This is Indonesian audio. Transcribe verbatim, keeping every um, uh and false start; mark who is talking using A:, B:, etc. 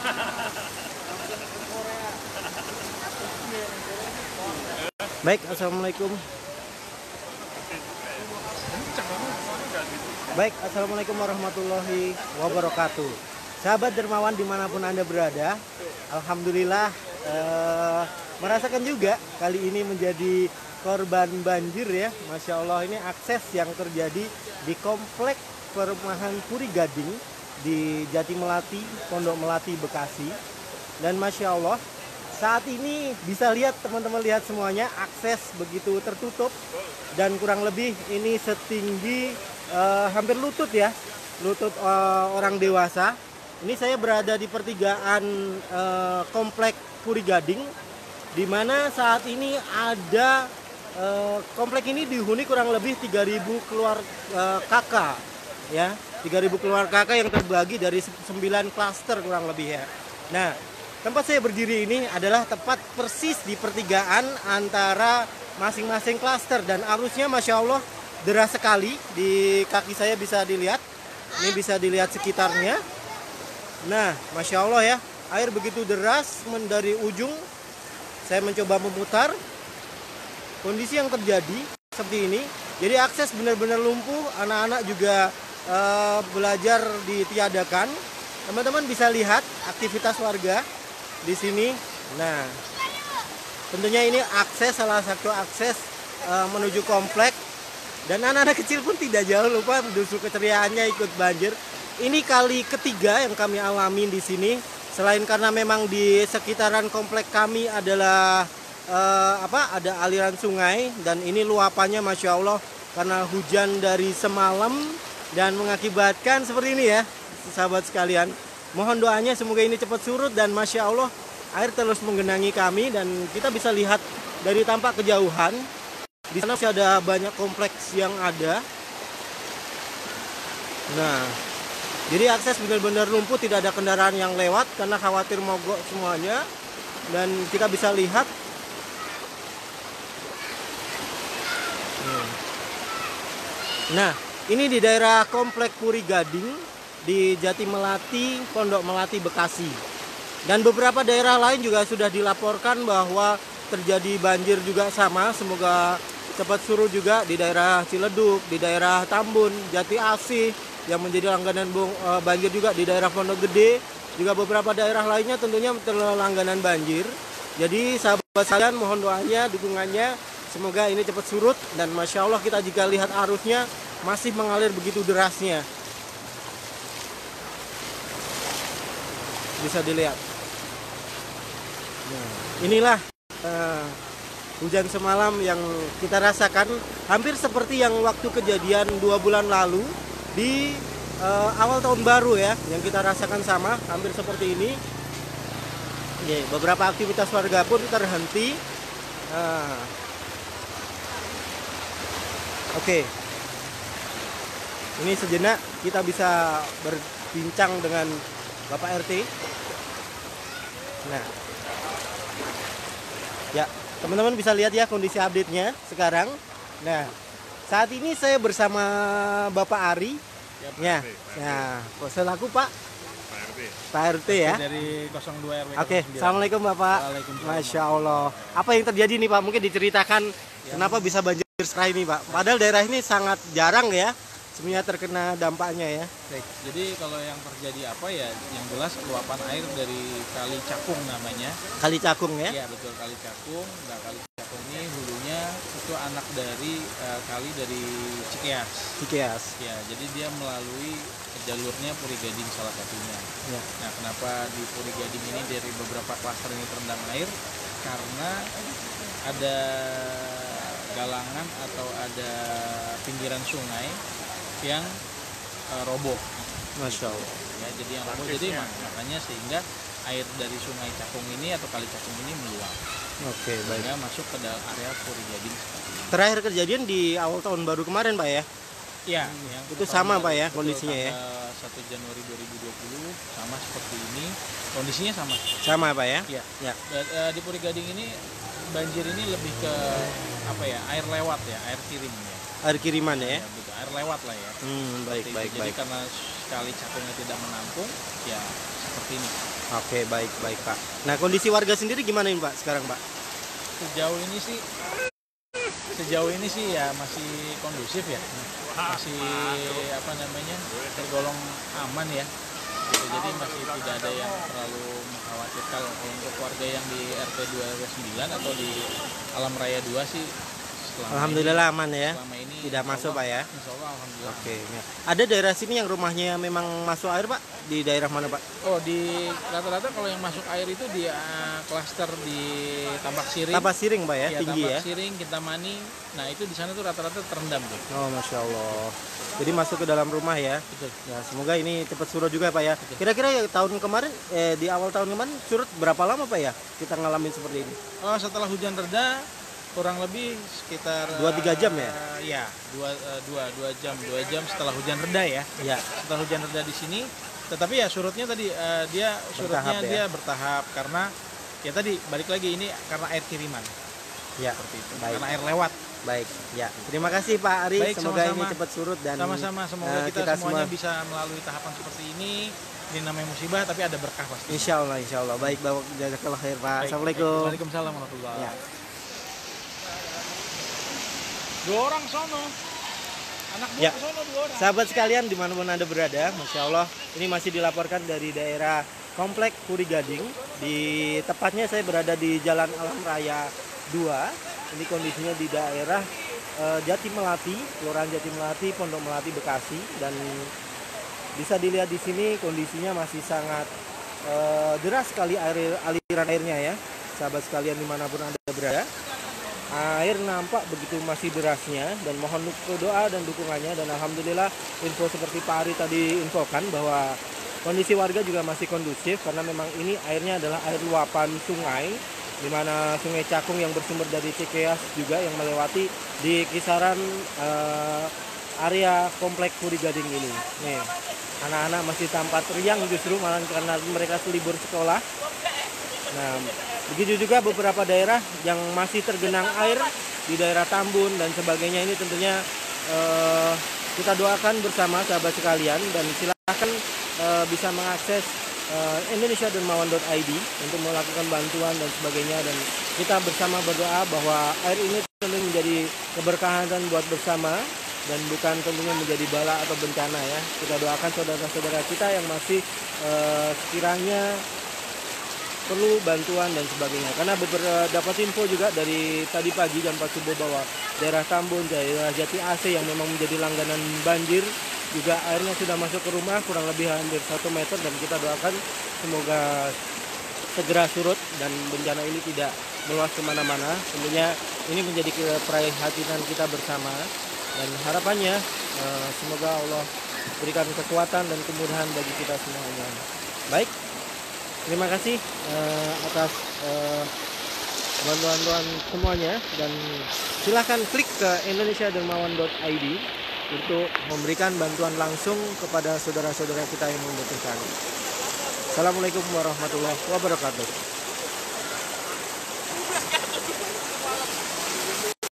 A: Baik, assalamualaikum. Baik, assalamualaikum warahmatullahi wabarakatuh. Sahabat dermawan dimanapun Anda berada, alhamdulillah eh, merasakan juga kali ini menjadi korban banjir ya. Masya Allah, ini akses yang terjadi di komplek perumahan Puri Gading di Jati Melati, Pondok Melati, Bekasi. Dan Masya Allah, saat ini bisa lihat teman-teman, lihat semuanya akses begitu tertutup dan kurang lebih ini setinggi uh, hampir lutut ya, lutut uh, orang dewasa. Ini saya berada di pertigaan uh, komplek Puri Gading, di mana saat ini ada uh, komplek ini dihuni kurang lebih tiga ribu keluarga uh, kakak ya, tiga ribu keluarga kakak yang terbagi dari sembilan klaster kurang lebih ya. Nah, tempat saya berdiri ini adalah tepat persis di pertigaan antara masing-masing klaster dan arusnya Masya Allah deras sekali. Di kaki saya bisa dilihat, ini bisa dilihat sekitarnya. Nah, Masya Allah ya, air begitu deras dari ujung. Saya mencoba memutar. Kondisi yang terjadi seperti ini. Jadi akses benar-benar lumpuh, anak-anak juga uh, belajar ditiadakan. Teman-teman bisa lihat aktivitas warga di sini. Nah, tentunya ini akses, salah satu akses uh, menuju komplek. Dan anak-anak kecil pun tidak jauh lupa justru keceriaannya ikut banjir. Ini kali ketiga yang kami alami di sini. Selain karena memang di sekitaran komplek kami adalah uh, apa? Ada aliran sungai dan ini luapannya Masya Allah karena hujan dari semalam dan mengakibatkan seperti ini ya, sahabat sekalian. Mohon doanya semoga ini cepat surut dan Masya Allah air terus menggenangi kami dan kita bisa lihat dari tampak kejauhan. Di sana masih ada banyak kompleks yang ada. Nah, jadi akses benar-benar lumpuh, tidak ada kendaraan yang lewat karena khawatir mogok semuanya. Dan kita bisa lihat. Nah, ini di daerah komplek Puri Gading di Jati Melati, Pondok Melati, Bekasi. Dan beberapa daerah lain juga sudah dilaporkan bahwa terjadi banjir juga sama. Semoga cepat surut juga di daerah Ciledug, di daerah Tambun, Jati Asih yang menjadi langganan banjir juga di daerah Pondok Gede. Juga beberapa daerah lainnya tentunya langganan banjir. Jadi sahabat sekalian mohon doanya, dukungannya. Semoga ini cepat surut dan Masya Allah kita jika lihat arusnya masih mengalir begitu derasnya. Bisa dilihat. Nah, inilah uh, hujan semalam yang kita rasakan hampir seperti yang waktu kejadian dua bulan lalu di uh, awal tahun baru ya, yang kita rasakan sama, hampir seperti ini. Oke, beberapa aktivitas warga pun terhenti. Nah, oke, ini sejenak kita bisa berbincang dengan Bapak R T. Nah, ya teman-teman bisa lihat ya kondisi update-nya sekarang. Nah, saat ini saya bersama Bapak Ari. Ya, ya, kok selaku Pak?
B: Pak R T.
A: Pak R T ya.
B: Dari nol dua R W.
A: Oke, assalamualaikum Bapak. Masya Allah. Apa yang terjadi nih Pak? Mungkin diceritakan ya, kenapa bisa banjir seperti ini Pak? Padahal daerah ini sangat jarang ya sebenarnya terkena dampaknya ya.
B: Baik, jadi kalau yang terjadi apa ya, yang jelas luapan air dari Kali Cakung namanya.
A: Kali Cakung ya?
B: Iya betul, Kali Cakung. Nah, Kali Cakung ini hulunya itu anak dari uh, kali dari Cikeas.
A: Cikeas.
B: Ya, jadi dia melalui jalurnya Puri Gading salah satunya.
A: Ya.
B: Nah, kenapa di Puri Gading ini dari beberapa klaster ini terendam air? Karena ada galangan atau ada pinggiran sungai yang uh, roboh.
A: Masya Allah.
B: Ya, jadi yang roboh, jadi mak makanya sehingga air dari Sungai Cakung ini atau Kali Cakung ini meluap.
A: Oke, baik.
B: Sehingga masuk ke dalam area Puri Gading.
A: Terakhir kejadian di awal tahun baru kemarin Pak ya?
B: Iya,
A: hmm.
B: yang
A: itu sama Pak ya kondisinya ya?
B: satu Januari dua ribu dua puluh sama seperti ini. Kondisinya sama.
A: Sama Pak ya?
B: Iya.
A: Ya.
B: Dan, uh, di Puri Gading ini banjir ini lebih ke apa ya? Air lewat ya, air kirim ya.
A: Air kiriman ya?
B: Ya air lewat lah ya.
A: Hmm, baik, baik,
B: Jadi
A: baik.
B: karena Kali Cakungnya tidak menampung, ya seperti ini.
A: Oke, baik baik Pak. Nah, kondisi warga sendiri gimana ini Pak sekarang Pak?
B: Sejauh ini sih sejauh ini sih ya masih kondusif ya, masih apa namanya tergolong aman ya. Gitu. Jadi masih tidak ada yang terlalu mengkhawatirkan. Kalau untuk warga yang di R T dua R W sembilan atau di Alam Raya dua sih
A: Alhamdulillah
B: ini,
A: aman ya.
B: Selama ini
A: tidak masuk
B: Allah,
A: Pak ya.
B: Insya Allah alhamdulillah.
A: Oke. Ya. Ada daerah sini yang rumahnya memang masuk air Pak? Di daerah mana Pak?
B: Oh, di rata-rata kalau yang masuk air itu di uh, klaster di Tambak Siring.
A: Tambak Siring Pak ya,
B: ya
A: tinggi
B: Tambak
A: ya.
B: Siring, Kintamani. Nah, itu di sana tuh rata-rata terendam tuh.
A: Oh, Masya Allah. Jadi masuk ke dalam rumah ya.
B: Betul.
A: Ya, semoga ini cepat surut juga Pak ya. Kira-kira ya tahun kemarin, eh, di awal tahun kemarin surut berapa lama Pak ya kita ngalamin seperti ini?
B: Oh, setelah hujan reda kurang lebih sekitar
A: dua tiga jam ya?
B: Uh, ya, dua, uh, dua, dua jam, dua jam setelah hujan reda ya.
A: Ya.
B: Setelah hujan reda di sini, tetapi ya surutnya tadi uh, dia surutnya
A: Bertahap, ya?
B: dia bertahap karena ya tadi balik lagi ini karena air kiriman.
A: Ya.
B: Seperti itu.
A: Baik.
B: Karena air lewat.
A: Baik, ya. Terima kasih Pak Ari.
B: Baik,
A: semoga
B: sama-sama.
A: ini cepat surut dan
B: Sama-sama, semoga
A: uh,
B: kita,
A: kita
B: semuanya
A: semua
B: bisa melalui tahapan seperti ini. Ini namanya musibah, tapi ada berkah pasti.
A: Insya Allah, Insya Allah. Baik, Bapak jazakallah khair Pak.
B: Baik,
A: Assalamualaikum.
B: baik. Waalaikumsalam warahmatullahi
A: Ya.
B: Dua orang sono. Anak buah
A: Ya.
B: sono dua orang.
A: Sahabat sekalian dimanapun Anda berada, Masya Allah, ini masih dilaporkan dari daerah Komplek Puri Gading. Di tepatnya saya berada di Jalan Alam Raya dua. Ini kondisinya di daerah eh, Jati Melati, Kelurahan Jati Melati, Pondok Melati, Bekasi. Dan bisa dilihat di sini kondisinya masih sangat eh, deras sekali air, aliran airnya ya. Sahabat sekalian dimanapun Anda berada, air nampak begitu masih derasnya, dan mohon doa dan dukungannya. Dan alhamdulillah info seperti Pak Ari tadi infokan bahwa kondisi warga juga masih kondusif karena memang ini airnya adalah air luapan sungai, di mana Sungai Cakung yang bersumber dari Cikeas juga yang melewati di kisaran uh, area Komplek Puri Gading ini. Nih, anak-anak masih tampak riang justru malah karena mereka libur sekolah. Nah, begitu juga beberapa daerah yang masih tergenang air di daerah Tambun dan sebagainya. Ini tentunya eh, kita doakan bersama sahabat sekalian, dan silakan eh, bisa mengakses eh, indonesia dermawan dot i d untuk melakukan bantuan dan sebagainya. Dan kita bersama berdoa bahwa air ini tentu menjadi keberkahan dan buat bersama, dan bukan tentunya menjadi bala atau bencana ya. Kita doakan saudara-saudara kita yang masih eh, sekiranya perlu bantuan dan sebagainya. Karena beberapa dapat info juga dari tadi pagi jam empat subuh bahwa daerah Tambun, daerah Jati A C yang memang menjadi langganan banjir juga airnya sudah masuk ke rumah kurang lebih hampir satu meter, dan kita doakan semoga segera surut dan bencana ini tidak meluas kemana-mana. Tentunya ini menjadi keprihatinan kita bersama, dan harapannya eh, semoga Allah berikan kekuatan dan kemudahan bagi kita semuanya. Baik. Terima kasih uh, atas uh, bantuan-bantuan semuanya, dan silahkan klik ke indonesia dermawan dot i d untuk memberikan bantuan langsung kepada saudara-saudara kita yang membutuhkan. Assalamualaikum warahmatullahi wabarakatuh.